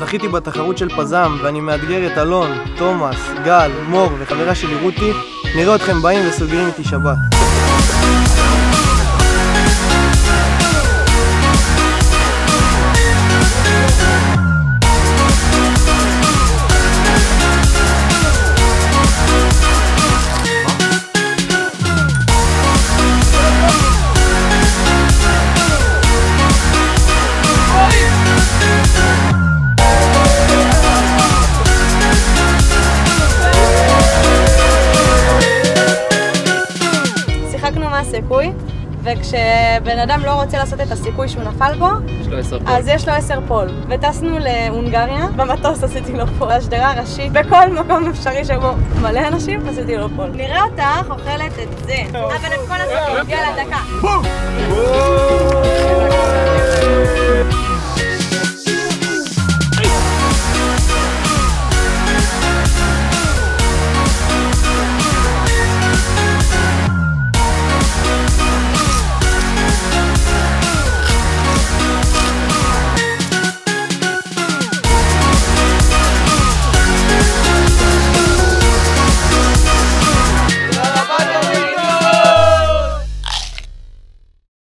זכיתי בתחרות של פזם ואני מאתגר את אלון, תומאס, גל, מור וחברה שלי רותי. נראה אתכם באים וסוגרים איתי שבת. שיחקנו מה הסיכוי, וכשבן אדם לא רוצה לעשות את הסיכוי שהוא נפל בו, אז יש לו 10 פול. וטסנו להונגריה, במטוס עשיתי לו פול. השדרה הראשית, בכל מקום אפשרי שבו מלא אנשים עשיתי לו פול. נראה אותך אוכלת את זה, אבל את כל הסרטים. יאללה, דקה.